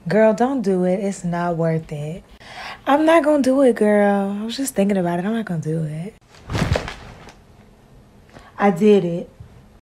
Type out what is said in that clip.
Girl, don't do it. It's not worth it. I'm not gonna do it, girl. I was just thinking about it. I'm not gonna do it. I did it.